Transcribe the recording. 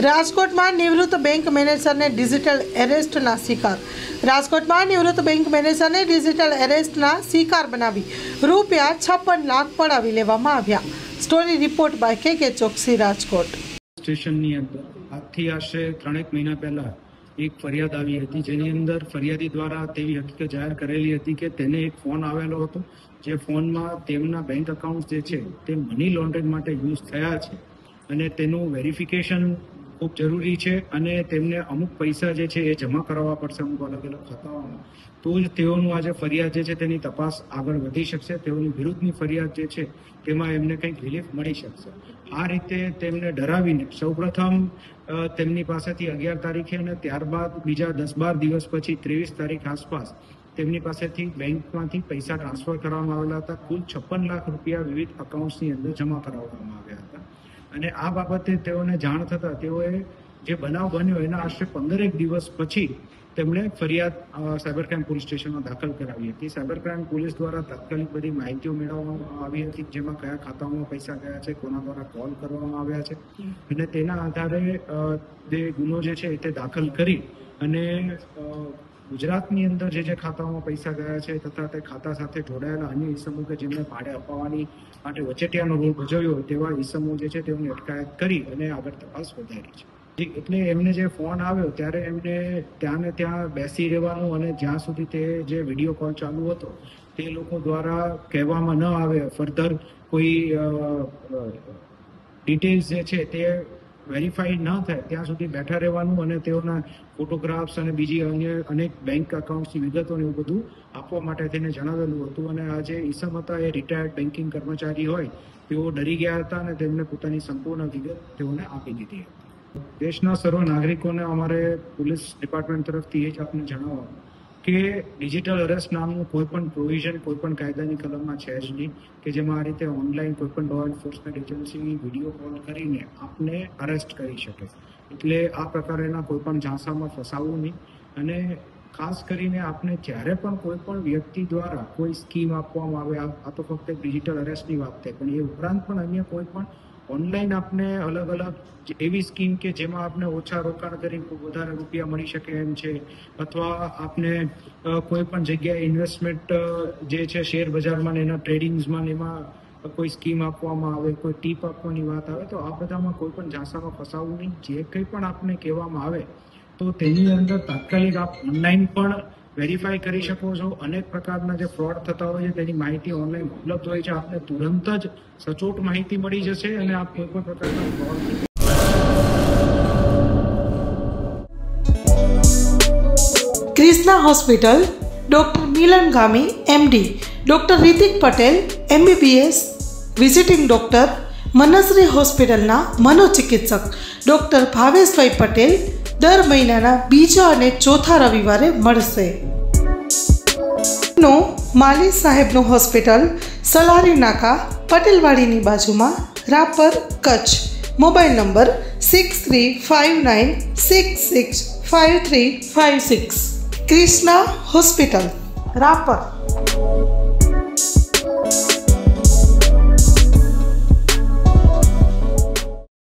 રાજકોટમાં નિવૃત્ત બેંક મેનેજરને ડિજિટલ એરેસ્ટના શિકાર. રાજકોટમાં નિવૃત્ત બેંક મેનેજરને ડિજિટલ એરેસ્ટના શિકાર બનાવી રૂપિયા 56 લાખ પડાવી લેવામાં આવ્યા. સ્ટોરી રિપોર્ટ બાય કે ચોકસી, રાજકોટ. સ્ટેશનની અંદર આજથી આશરે 3 મહિના પહેલા એક ફરિયાદ આવી હતી, જેની અંદર ફરિયાદી દ્વારા તેવી હકીકત જાહેર કરેલી હતી કે તેને એક ફોન આવેલો હતો, જે ફોનમાં તેમના બેંક એકાઉન્ટ જે છે તે મની લોન્ડરિંગ માટે યુઝ થયા છે અને તેનું વેરિફિકેશન ખૂબ જરૂરી છે અને તેમને અમુક પૈસા જે છે એ જમા કરાવવા પડશે અમુક અલગ અલગ ખાતાઓમાં, તો જ તેઓનું આજે ફરિયાદ જે છે તેની તપાસ આગળ વધી શકશે. તેઓની વિરુદ્ધની ફરિયાદ જે છે તેમાં એમને કંઈક રિલીફ મળી શકશે. આ રીતે તેમને ડરાવીને સૌપ્રથમ તેમની પાસેથી 11 તારીખે અને ત્યારબાદ બીજા 10-12 દિવસ પછી 23 તારીખ આસપાસ તેમની પાસેથી બેંકમાંથી પૈસા ટ્રાન્સફર કરવામાં આવેલા હતા. કુલ 56 લાખ રૂપિયા વિવિધ અકાઉન્ટ્સની અંદર જમા કરાવવામાં આવ્યા હતા અને આ બાબતે તેઓને જાણ થતાં તેઓએ જે બનાવ બન્યો એના આશરે 15 દિવસ પછી તેમણે ફરિયાદ સાયબર ક્રાઇમ પોલીસ સ્ટેશનમાં દાખલ કરાવી હતી. સાયબર ક્રાઇમ પોલીસ દ્વારા તાત્કાલિક બધી માહિતીઓ મેળવવામાં આવી હતી, જેમાં કયા ખાતાઓમાં પૈસા ગયા છે, કોના દ્વારા કોલ કરવામાં આવ્યા છે અને તેના આધારે જે ગુનો જે છે તે દાખલ કરી અને ગુજરાતની અંદર જે ખાતાઓમાં પૈસા ગયા છે તથા તે ખાતા સાથે જોડાયેલા અન્ય ઈસમો કે જેમને ભાડે અપાવવાની માટે વચેટિયાનો રોલ ભજવ્યો તેવા ઈસમો જે છે તેઓની અટકાયત કરી અને આગળ તપાસ વધારી છે. એટલે એમને જે ફોન આવ્યો ત્યારે એમને ત્યાં બેસી રહેવાનું અને જ્યાં સુધી તે જે વિડીયો કોલ ચાલુ હતો તે લોકો દ્વારા કહેવામાં ન આવે, ફર્ધર કોઈ ડિટેલ્સ જે છે તે વેરીફાઈ ન થાય ત્યાં સુધી બેઠા રહેવાનું અને તેઓના ફોટોગ્રાફ્સ અને બીજી અન્ય અનેક બેંક એકાઉન્ટ્સની વિગતો એવું બધું આપવા માટે તેને જણાવેલું હતું. અને આ જે ઈસમ હતા એ રિટાયર્ડ બેન્કિંગ કર્મચારી હોય તેઓ ડરી ગયા હતા અને તેમને પોતાની સંપૂર્ણ વિગત તેઓને આપી દીધી હતી. દેશના સર્વ નાગરિકોને અમારે પોલીસ ડિપાર્ટમેન્ટ તરફથી એ જ આપને જણાવવાનું કે ડિજિટલ અરેસ્ટ નામનું કોઈ પણ પ્રોવિઝન કોઈ પણ કાયદાની કલમમાં છે જ નહીં કે જેમાં આ રીતે ઓનલાઈન કોઈ પણ law enforcement agency video call કરીને આપને અરેસ્ટ કરી શકે. એટલે આ પ્રકારેના કોઈ પણ ઝાંસામાં ફસાવવું નહીં અને ખાસ કરીને આપને જ્યારે પણ કોઈ પણ વ્યક્તિ દ્વારા કોઈ સ્કીમ આપવામાં આવે, આ તો ફક્ત ડિજિટલ અરેસ્ટની વાત થાય, પણ એ ઉપરાંત પણ અન્ય કોઈ પણ ઓનલાઈન આપને અલગ અલગ એવી સ્કીમ કે જેમાં આપને ઓછા રોકાણ કરી વધારે રૂપિયા મળી શકે એમ છે, અથવા આપને કોઈ પણ જગ્યાએ ઇન્વેસ્ટમેન્ટ જે છે શેર બજારમાં એના ટ્રેડિંગ્સમાં એમાં કોઈ સ્કીમ આપવામાં આવે, કોઈ ટીપ આપવાની વાત આવે, તો આ બધામાં કોઈ પણ ઝાંસામાં ફસાવવું નહીં. જે કંઈ પણ આપને કહેવામાં આવે તો તેની અંદર તાત્કાલિક આપ ઓનલાઈન પણ વેરીફાઈ કરી શકો છો. અનેક પ્રકારના જે ફ્રોડ થતા હોય છે તેની માહિતી ઓનલાઈન ઉપલબ્ધ હોય છે, આપને તુરંત જ સચોટ માહિતી મળી જશે અને આપ કોઈ પણ પ્રકારના fraud. Krishna hospital, doctor Milan Gami MD, doctor Ritik Patel MBBS, visiting doctor, Manshree હોસ્પિટલના મનોચિકિત્સક ડોક્ટર ભાવેશભાઈ પટેલ દર મહિનાના બીજા અને ચોથા રવિવારે મળશે. માલી સાહેબનું હોસ્પિટલ, સલારી નાકા, પટેલવાડીની બાજુમાં, Rapar, Kutch. Mobile number 6359665356. Krishna hospital, Rapar.